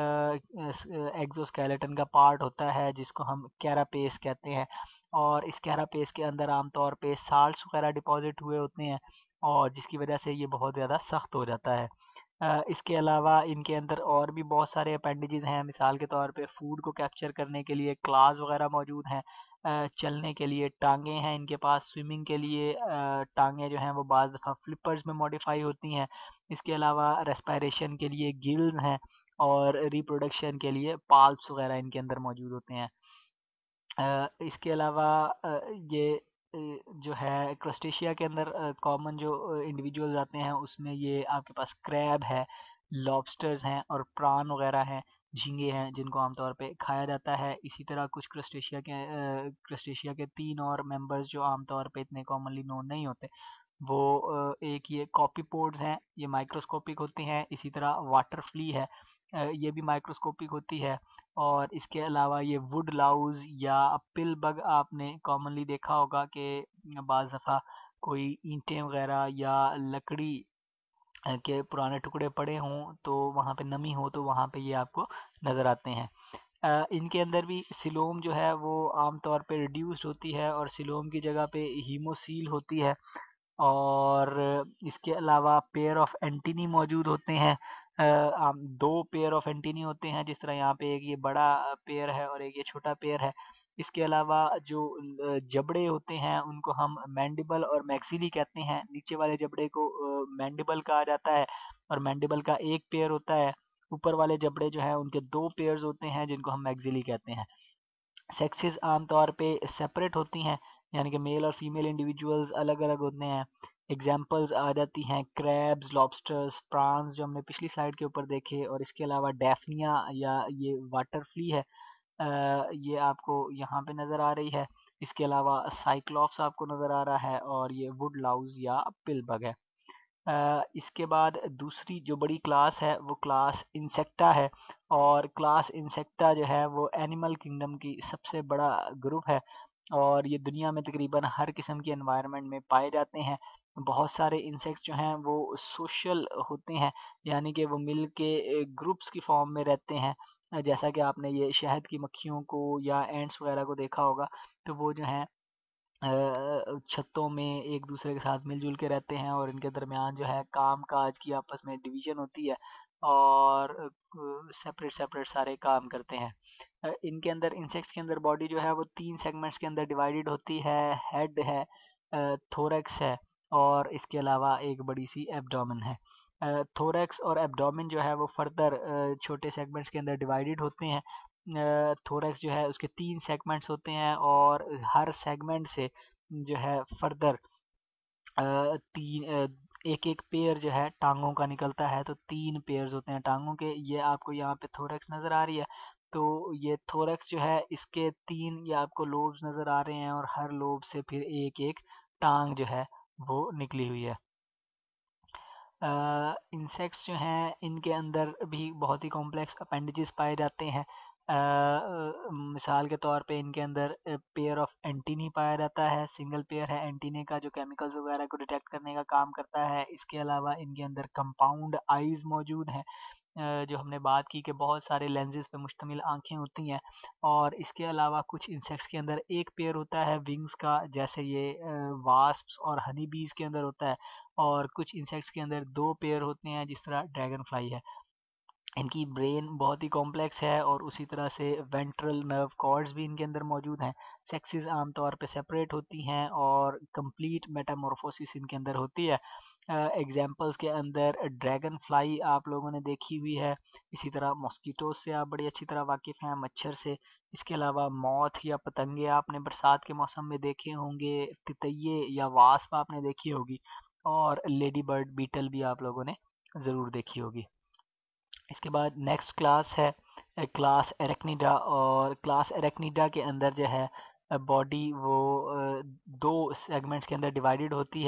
एक्सोस्केलेटन का पार्ट होता है जिसको हम कैरापेस कहते हैं। और इस कैरापेस के अंदर आमतौर पे साल्ट्स वगैरह डिपॉजिट हुए होते हैं और जिसकी वजह से ये बहुत ज़्यादा सख्त हो जाता है। इसके अलावा इनके अंदर और भी बहुत सारे अपेंडेजेस हैं, मिसाल के तौर पे फूड को कैप्चर करने के लिए क्लास वगैरह मौजूद हैं, चलने के लिए टांगे हैं इनके पास, स्विमिंग के लिए टांगे जो हैं वो बाज़ दफ़ा फ्लिपर्स में मॉडिफाई होती हैं। इसके अलावा रेस्पिरेशन के लिए गिल्स हैं और रिप्रोडक्शन के लिए पाल्प्स वगैरह इनके अंदर मौजूद होते हैं। इसके अलावा ये जो है क्रस्टेशिया के अंदर कॉमन जो इंडिविजुअल्स आते हैं उसमें ये आपके पास क्रैब है, लॉबस्टर्स हैं और प्रान वगैरह हैं, झींगे हैं जिनको आमतौर पे खाया जाता है। इसी तरह कुछ क्रस्टेशिया के 3 और मेंबर्स जो आमतौर पे इतने कॉमनली नोन नहीं होते, वो एक ये कॉपीपोड्स हैं, ये माइक्रोस्कोपिक होते हैं। इसी तरह वाटर फ्ली है, ये भी माइक्रोस्कोपिक होती है। और इसके अलावा ये वुड लाउज या पिल बग आपने कॉमनली देखा होगा कि बाज़ दफ़ा कोई ईंटें वगैरह या लकड़ी के पुराने टुकड़े पड़े हों तो वहाँ पे नमी हो तो वहाँ पे ये आपको नज़र आते हैं। इनके अंदर भी सिलोम जो है वो आमतौर पे रिड्यूस्ड होती है और सिलोम की जगह पे हीमोसील होती है। और इसके अलावा पेयर ऑफ एंटीनी मौजूद होते हैं। दो पेयर ऑफ एंटीनी होते हैं, जिस तरह यहाँ पे एक ये बड़ा पेयर है और एक ये छोटा पेयर है। इसके अलावा जो जबड़े होते हैं उनको हम मैंडिबल और मैक्सिली कहते हैं। नीचे वाले जबड़े को मैंडिबल कहा जाता है और मैंडिबल का एक पेयर होता है। ऊपर वाले जबड़े जो हैं उनके दो पेयर्स होते हैं जिनको हम मैक्सिली कहते हैं। सेक्सेस आमतौर पे सेपरेट होती हैं, यानी कि मेल और फीमेल इंडिविजुअल्स अलग अलग होते हैं। एग्जांपल्स आ जाती हैं क्रैब्स, लॉबस्टर्स, प्रॉन्स जो हमने पिछली स्लाइड के ऊपर देखे, और इसके अलावा डैफनिया या ये वाटर फ्ली है, ये आपको यहाँ पे नज़र आ रही है। इसके अलावा साइक्लॉप्स आपको नज़र आ रहा है और ये वुड लाउज या पिलबग है। इसके बाद दूसरी जो बड़ी क्लास है वो क्लास इंसेक्टा है और क्लास इंसेक्टा जो है वो एनिमल किंगडम की सबसे बड़ा ग्रुप है और ये दुनिया में तकरीबन हर किस्म के एनवायरनमेंट में पाए जाते हैं। बहुत सारे इंसेक्ट्स जो हैं वो सोशल होते हैं, यानी कि वो मिल के ग्रुप्स की फॉर्म में रहते हैं। जैसा कि आपने ये शहद की मक्खियों को या एंट्स वगैरह को देखा होगा, तो वो जो हैं छतों में एक दूसरे के साथ मिलजुल के रहते हैं और इनके दरमियान जो है काम काज की आपस में डिवीजन होती है और सेपरेट सेपरेट सारे काम करते हैं। इनके अंदर इंसेक्ट्स के अंदर बॉडी जो है वो 3 सेगमेंट्स के अंदर डिवाइडेड होती है। हेड है, थोरैक्स है और इसके अलावा एक बड़ी सी एब्डोमेन है। थोरैक्स और एब्डोमेन जो है वो फर्दर छोटे सेगमेंट्स के अंदर डिवाइडेड होते हैं। थोरैक्स जो है उसके 3 सेगमेंट्स होते हैं और हर सेगमेंट से जो है फर्दर एक-एक पेयर जो है टाँगों का निकलता है, तो 3 पेयर्स होते हैं टाँगों के। ये आपको यहाँ पे थोरैक्स नज़र आ रही है, तो ये थोरैक्स जो है इसके 3 ये आपको लोब्स नज़र आ रहे हैं और हर लोब से फिर एक-एक टाँग जो है वो निकली हुई है। इंसेक्ट्स जो हैं इनके अंदर भी बहुत ही कॉम्प्लेक्स अपेंडेजेस पाए जाते हैं। मिसाल के तौर पे इनके अंदर पेयर ऑफ एंटीनी पाया जाता है। सिंगल पेयर है एंटीने का जो केमिकल्स वगैरह को डिटेक्ट करने का काम करता है। इसके अलावा इनके अंदर कंपाउंड आईज मौजूद हैं, जो हमने बात की कि बहुत सारे लेंसेज पे मुश्तमिल आँखें होती हैं। और इसके अलावा कुछ इंसेक्ट्स के अंदर एक पेयर होता है विंग्स का, जैसे ये वास्प्स और हनी बीज के अंदर होता है। और कुछ इंसेक्ट्स के अंदर 2 पेयर होते हैं, जिस तरह ड्रैगन फ्लाई है। इनकी ब्रेन बहुत ही कॉम्प्लेक्स है और उसी तरह से वेंट्रल नर्व कॉर्ड्स भी इनके अंदर मौजूद हैं। सेक्सेस आमतौर पे सेपरेट होती हैं और कंप्लीट मेटामॉर्फोसिस इनके अंदर होती है। एग्जांपल्स के अंदर ड्रैगन फ्लाई आप लोगों ने देखी हुई है। इसी तरह मॉस्किटोज से आप बड़ी अच्छी तरह वाकिफ़ हैं, मच्छर से। इसके अलावा मौथ या पतंगे आपने बरसात के मौसम में देखे होंगे, तितैये या वास्प आपने देखी होगी और लेडी बर्ड बीटल भी आप लोगों ने ज़रूर देखी होगी। इसके बाद नेक्स्ट क्लास है क्लास एरेक्निडा, और क्लास एरेक्निडा के अंदर जो है बॉडी वो दो सेगमेंट्स के अंदर डिवाइडेड होती है।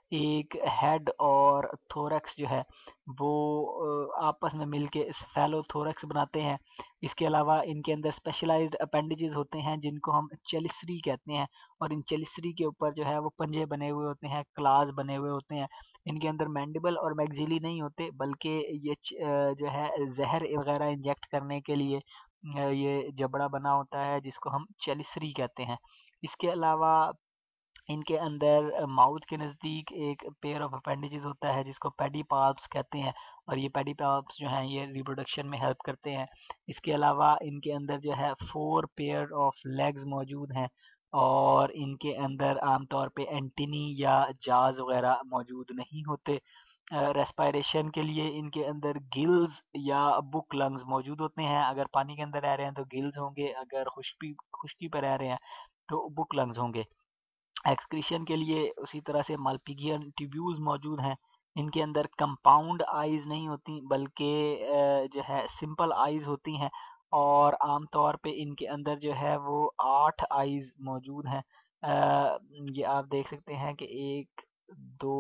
एक हेड और थोरैक्स जो है वो आपस में मिलके स्फेलोथोरैक्स बनाते हैं। इसके अलावा इनके अंदर स्पेशलाइज्ड अपेंडेजेस होते हैं जिनको हम चेलिसरी कहते हैं, और इन चेलिसरी के ऊपर जो है वो पंजे बने हुए होते हैं, क्लास बने हुए होते हैं। इनके अंदर मैंडिबल और मैक्सिली नहीं होते, बल्कि ये जो है जहर वगैरह इंजेक्ट करने के लिए ये जबड़ा बना होता है जिसको हम चेलिसरी कहते हैं। इसके अलावा इनके अंदर माउथ के नज़दीक एक पेयर ऑफ अपेंडेजेस होता है जिसको पेडिपाल्प्स कहते हैं, और ये पेडिपाल्प्स जो हैं ये रिप्रोडक्शन में हेल्प करते हैं। इसके अलावा इनके अंदर जो है 4 पेयर ऑफ लेग्स मौजूद हैं, और इनके अंदर आमतौर पे एंटीनी या जाज वगैरह मौजूद नहीं होते। रेस्पायरेशन के लिए इनके अंदर गिल्स या बुक लंग्स मौजूद होते हैं। अगर पानी के अंदर रह रहे हैं तो गिल्स होंगे, अगर खुश्की पर रह रहे हैं तो बुक लंग्स होंगे। एक्सक्रीशन के लिए उसी तरह से मालपिगियन ट्यूब्यूल्स मौजूद हैं। इनके अंदर कंपाउंड आइज नहीं होती, बल्कि जो है सिंपल आइज होती हैं, और आमतौर पे इनके अंदर जो है वो 8 आइज मौजूद हैं। ये आप देख सकते हैं कि 1 2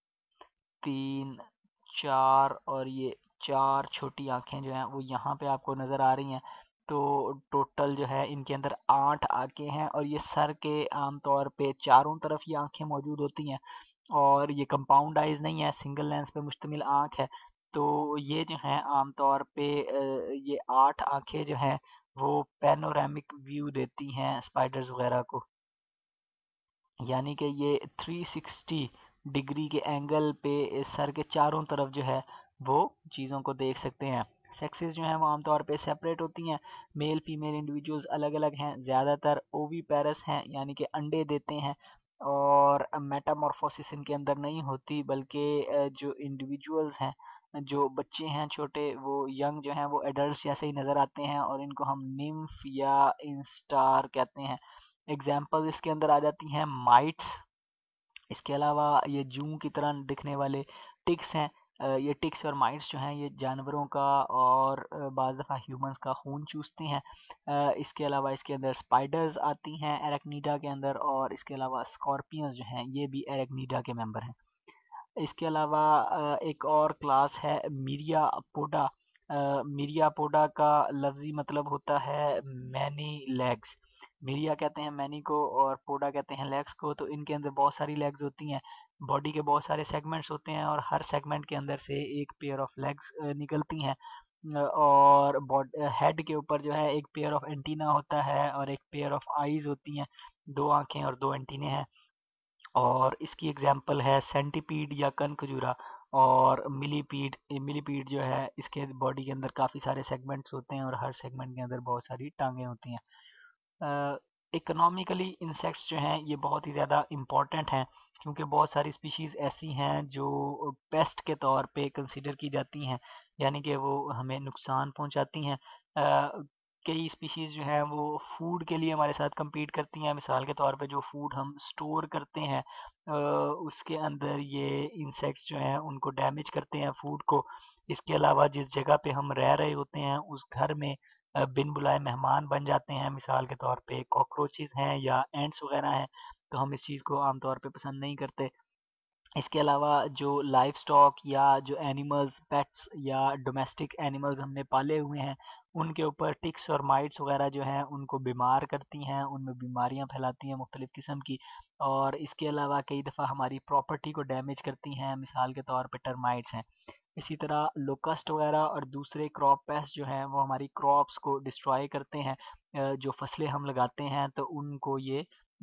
3 4 और ये 4 छोटी आँखें जो हैं वो यहाँ पे आपको नज़र आ रही हैं। तो टोटल जो है इनके अंदर 8 आँखें हैं, और ये सर के आमतौर पे चारों तरफ ये आँखें मौजूद होती हैं, और ये कंपाउंड आइज़ नहीं है, सिंगल लेंस पे मुश्तमिल आँख है। तो ये जो हैं आमतौर पे ये 8 आँखें जो हैं वो पैनोरामिक व्यू देती हैं स्पाइडर्स वगैरह को। यानी कि ये 360 डिग्री के एंगल पे सर के चारों तरफ जो है वो चीज़ों को देख सकते हैं। सेक्सेस जो हैं वो आमतौर पे सेपरेट होती हैं। मेल फीमेल इंडिविजुअल्स अलग अलग हैं, ज़्यादातर ओवीपेरस हैं यानी कि अंडे देते हैं, और मेटामॉर्फोसिस इनके अंदर नहीं होती, बल्कि जो इंडिविजुअल्स हैं, जो बच्चे हैं छोटे, वो यंग जो हैं वो एडल्ट जैसे ही नज़र आते हैं, और इनको हम निम्फ या इंस्टार कहते हैं। एग्जाम्पल इसके अंदर आ जाती हैं माइट्स। इसके अलावा ये जूं की तरह दिखने वाले टिक्स हैं। ये टिक्स और माइट्स जो हैं ये जानवरों का और बाज़ दफ़ा ह्यूमंस का खून चूसते हैं। इसके अलावा इसके अंदर स्पाइडर्स आती हैं एरेक्नीडा के अंदर, और इसके अलावा स्कॉर्पियंस जो हैं ये भी एरेक्नीडा के मेंबर हैं। इसके अलावा एक और क्लास है मीरियापोडा। मीरियापोडा का लफ्ज़ी मतलब होता है मैनी लेग्स। मीरिया कहते हैं मैनी को, और पोडा कहते हैं लेग्स को। तो इनके अंदर बहुत सारी लेग्स होती हैं, बॉडी के बहुत सारे सेगमेंट्स होते हैं, और हर सेगमेंट के अंदर से एक पेयर ऑफ लेग्स निकलती हैं। और हेड के ऊपर जो है एक पेयर ऑफ एंटीना होता है, और एक पेयर ऑफ आईज होती हैं, 2 आँखें और 2 एंटीने हैं। और इसकी एग्जांपल है सेंटीपीड या कनखजूरा, और मिलीपीड। मिलीपीड जो है इसके बॉडी के अंदर काफ़ी सारे सेगमेंट्स होते हैं, और हर सेगमेंट के अंदर बहुत सारी टांगें होती हैं। इकोनॉमिकली इंसेक्ट्स जो हैं ये बहुत ही ज़्यादा इम्पॉर्टेंट हैं, क्योंकि बहुत सारी स्पीशीज़ ऐसी हैं जो पेस्ट के तौर पे कंसीडर की जाती हैं, यानी कि वो हमें नुकसान पहुंचाती हैं। कई स्पीशीज़ जो हैं वो फूड के लिए हमारे साथ compete करती हैं। मिसाल के तौर पे जो फूड हम स्टोर करते हैं उसके अंदर ये इंसेक्ट्स जो हैं उनको डैमेज करते हैं फूड को। इसके अलावा जिस जगह पे हम रह रहे होते हैं उस घर में बिन बुलाए मेहमान बन जाते हैं। मिसाल के तौर पे कॉकरोचेस हैं या एंट्स वगैरह हैं, तो हम इस चीज़ को आमतौर पे पसंद नहीं करते। इसके अलावा जो लाइव स्टॉक या जो एनिमल्स पेट्स या डोमेस्टिक एनिमल्स हमने पाले हुए हैं उनके ऊपर टिक्स और माइट्स वगैरह जो हैं उनको बीमार करती हैं, उनमें बीमारियां फैलाती हैं मुख्तलिफ़ किस्म की। और इसके अलावा कई दफ़ा हमारी प्रॉपर्टी को डैमेज करती हैं, मिसाल के तौर पे टर्माइट्स हैं। इसी तरह लोकस्ट वगैरह और दूसरे क्रॉप पेस्ट जो हैं वो हमारी क्रॉप्स को डिस्ट्रॉय करते हैं। जो फसलें हम लगाते हैं तो उनको ये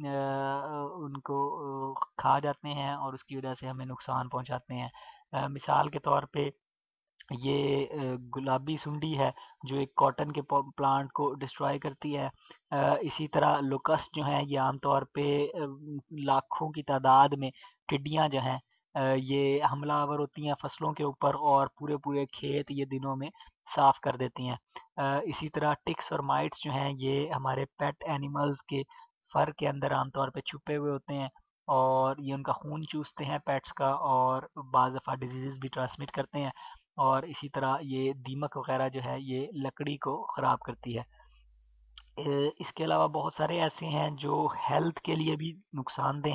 उनको खा जाते हैं, और उसकी वजह से हमें नुकसान पहुंचाते हैं। मिसाल के तौर पे ये गुलाबी सुंडी है जो एक कॉटन के प्लांट को डिस्ट्रॉय करती है। इसी तरह लोकस्ट जो हैं ये आमतौर पे लाखों की तादाद में टिड्डियां जो हैं ये हमलावर होती हैं फसलों के ऊपर, और पूरे पूरे खेत ये दिनों में साफ कर देती हैं। इसी तरह टिक्स और माइट्स जो हैं ये हमारे पेट एनिमल्स के फर के अंदर आमतौर पे छुपे हुए होते हैं, और ये उनका खून चूसते हैं पेट्स का, और बाज़ दफ़ा डिजीज़ भी ट्रांसमिट करते हैं। और इसी तरह ये दीमक वगैरह जो है ये लकड़ी को ख़राब करती है। इसके अलावा बहुत सारे ऐसे हैं जो हेल्थ के लिए भी नुकसानदेह हैं।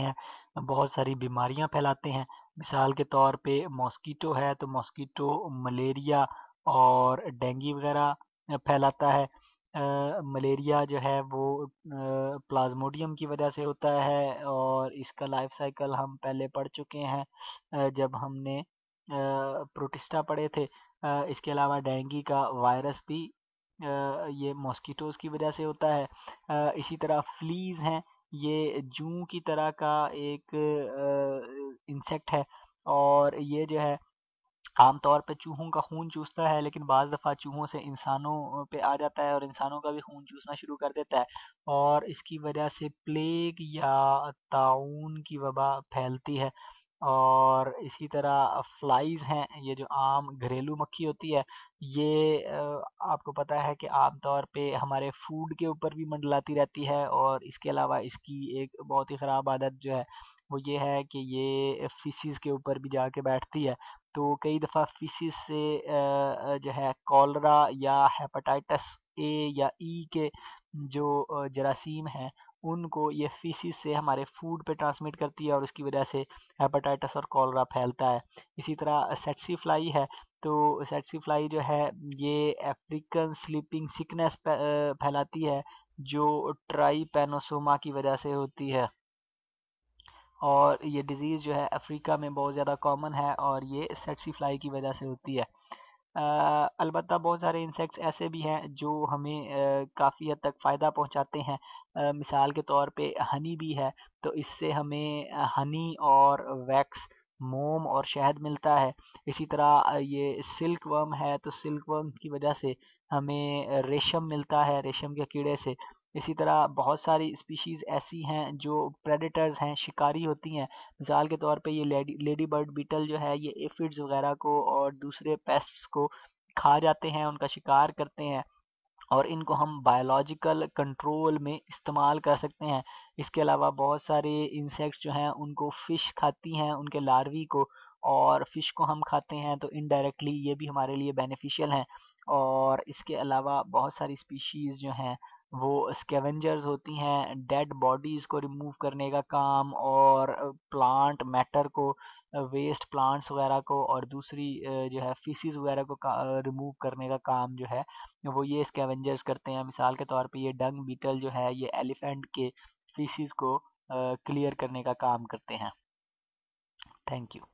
बहुत सारी बीमारियां फैलाते हैं। मिसाल के तौर पे मॉस्कीटो है तो मॉस्कीटो मलेरिया और डेंगू वगैरह फैलाता है। मलेरिया जो है वो प्लाज्मोडियम की वजह से होता है और इसका लाइफ साइकिल हम पहले पढ़ चुके हैं जब हमने प्रोटिस्टा पढ़े थे। इसके अलावा डेंगू का वायरस भी ये मॉस्किटोज़ की वजह से होता है। इसी तरह फ्लीज़ हैं, ये जूं की तरह का एक इंसेक्ट है और ये जो है आमतौर पे चूहों का खून चूसता है, लेकिन बाज़ दफ़ा चूहों से इंसानों पे आ जाता है और इंसानों का भी खून चूसना शुरू कर देता है और इसकी वजह से प्लेग या ताउन की वबा फैलती है। और इसी तरह फ्लाइज़ हैं, ये जो आम घरेलू मक्खी होती है, ये आपको पता है कि आमतौर पे हमारे फूड के ऊपर भी मंडलाती रहती है और इसके अलावा इसकी एक बहुत ही ख़राब आदत जो है, वो ये है कि ये फ़ीसिस के ऊपर भी जाके बैठती है। तो कई दफ़ा फ़ीसिस से जो है कॉलरा या हेपेटाइटिस ए या ई के जो जरासीम हैं, उनको ये फ़ीसिस से हमारे फूड पे ट्रांसमिट करती है और उसकी वजह से हेपेटाइटिस और कॉलरा फैलता है। इसी तरह सेटसी फ्लाई है, तो सेटसी फ्लाई जो है ये अफ्रीकन स्लीपिंग सिकनेस फैलाती है, जो ट्राइपैनोसोमा की वजह से होती है। और ये डिज़ीज़ जो है अफ्रीका में बहुत ज़्यादा कॉमन है और ये सेटसी फ्लाई की वजह से होती है। अलबत्ता बहुत सारे इंसेक्ट्स ऐसे भी हैं जो हमें काफ़ी हद तक फ़ायदा पहुंचाते हैं। मिसाल के तौर पे हनी बी है, तो इससे हमें हनी और वैक्स, मोम और शहद मिलता है। इसी तरह ये सिल्क वर्म है, तो सिल्क वर्म की वजह से हमें रेशम मिलता है, रेशम के कीड़े से। इसी तरह बहुत सारी स्पीशीज़ ऐसी हैं जो प्रेडेटर्स हैं, शिकारी होती हैं। मिसाल के तौर पे ये लेडी बर्ड बीटल जो है, ये एफिड्स वगैरह को और दूसरे पेस्ट्स को खा जाते हैं, उनका शिकार करते हैं और इनको हम बायोलॉजिकल कंट्रोल में इस्तेमाल कर सकते हैं। इसके अलावा बहुत सारे इंसेक्ट्स जो हैं उनको फ़िश खाती हैं, उनके लार्वी को, और फ़िश को हम खाते हैं तो इनडायरेक्टली ये भी हमारे लिए बेनिफिशियल हैं। और इसके अलावा बहुत सारी स्पीशीज़ जो हैं वो स्कैवेंजर्स होती हैं, डेड बॉडीज़ को रिमूव करने का काम और प्लांट मैटर को, वेस्ट प्लांट्स वगैरह को और दूसरी जो है फीसिस वगैरह को रिमूव करने का काम जो है वो ये स्कैवेंजर्स करते हैं। मिसाल के तौर पे ये डंग बीटल जो है ये एलिफेंट के फीसिस को क्लियर करने का काम करते हैं। Thank you.